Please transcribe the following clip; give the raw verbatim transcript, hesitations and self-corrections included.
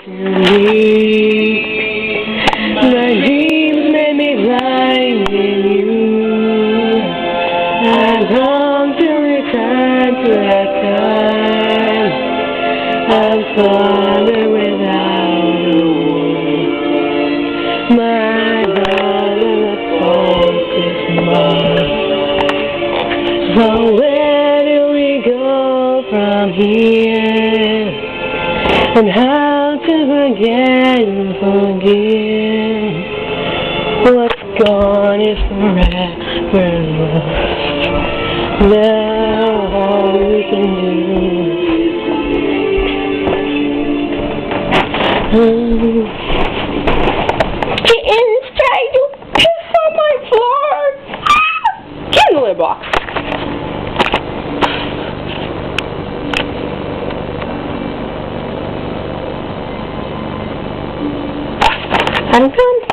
to me. My dreams made me blind in you. I long to return to that time. I'm father without a word. My brother, let's focus more. So where do we go from here? And how to forget and forgive? What's gone is forever lost. Now all we can do. Um, Kitten's trying to piss on my floor. Ah! Get in the litter box. I'm done.